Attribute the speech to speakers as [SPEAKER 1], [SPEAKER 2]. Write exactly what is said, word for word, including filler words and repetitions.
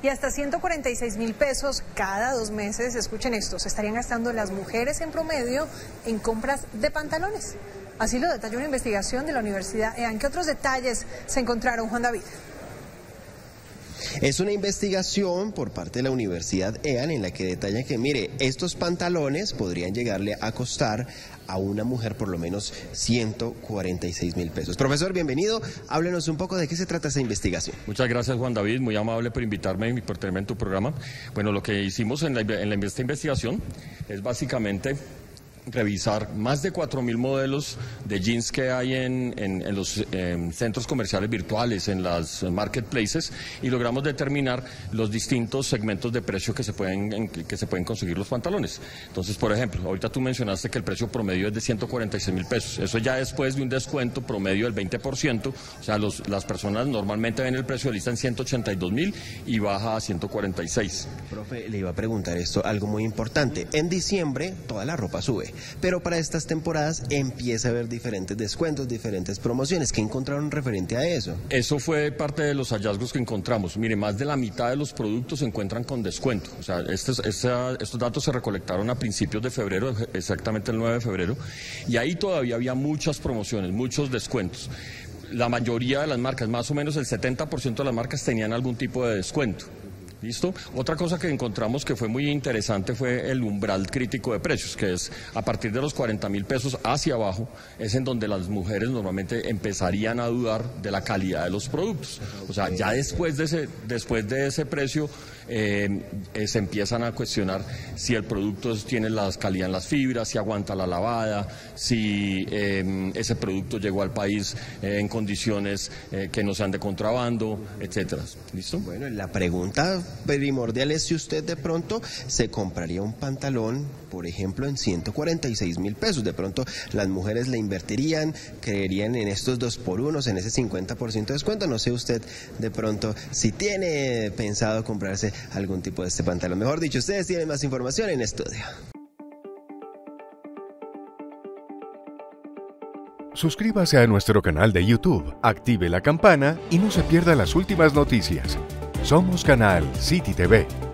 [SPEAKER 1] y hasta ciento cuarenta y seis mil pesos cada dos meses. Escuchen esto, se estarían gastando las mujeres en promedio en compras de pantalones. Así lo detalló una investigación de la Universidad E A N. ¿Qué otros detalles se encontraron, Juan David?
[SPEAKER 2] Es una investigación por parte de la Universidad E A N en la que detalla que, mire, estos pantalones podrían llegarle a costar a una mujer por lo menos ciento cuarenta y seis mil pesos. Profesor, bienvenido. Háblenos un poco de qué se trata esa investigación.
[SPEAKER 3] Muchas gracias, Juan David. Muy amable por invitarme y por tenerme en tu programa. Bueno, lo que hicimos en, la, en la, esta investigación es básicamente revisar más de cuatro mil modelos de jeans que hay en, en, en los eh, centros comerciales virtuales, en las marketplaces, y logramos determinar los distintos segmentos de precio que se pueden, en, que se pueden conseguir los pantalones. Entonces, por ejemplo, ahorita tú mencionaste que el precio promedio es de ciento cuarenta y seis mil pesos. Eso ya después de un descuento promedio del veinte por ciento, o sea, los, las personas normalmente ven el precio de lista en ciento ochenta y dos mil y baja a ciento cuarenta y seis.
[SPEAKER 2] Profe, le iba a preguntar esto, algo muy importante. En diciembre toda la ropa sube, pero para estas temporadas empieza a haber diferentes descuentos, diferentes promociones. ¿Qué encontraron referente a eso?
[SPEAKER 3] Eso fue parte de los hallazgos que encontramos. Mire, más de la mitad de los productos se encuentran con descuento. O sea, estos, esta, estos datos se recolectaron a principios de febrero, exactamente el nueve de febrero, y ahí todavía había muchas promociones, muchos descuentos. La mayoría de las marcas, más o menos el setenta por ciento de las marcas tenían algún tipo de descuento. ¿Listo? Otra cosa que encontramos que fue muy interesante fue el umbral crítico de precios, que es a partir de los cuarenta mil pesos hacia abajo, es en donde las mujeres normalmente empezarían a dudar de la calidad de los productos. O sea, ya después de ese, después de ese precio eh, eh, se empiezan a cuestionar si el producto tiene la calidad en las fibras, si aguanta la lavada, si eh, ese producto llegó al país eh, en condiciones eh, que no sean de contrabando, etcétera. ¿Listo?
[SPEAKER 2] Bueno, la pregunta primordial es si usted de pronto se compraría un pantalón, por ejemplo, en ciento cuarenta y seis mil pesos. De pronto las mujeres le invertirían, creerían en estos dos por unos, en ese cincuenta por ciento de descuento. No sé usted de pronto si tiene pensado comprarse algún tipo de este pantalón. Mejor dicho, ustedes tienen más información en estudio.
[SPEAKER 4] Suscríbase a nuestro canal de YouTube, active la campana y no se pierda las últimas noticias. Somos Canal City T V.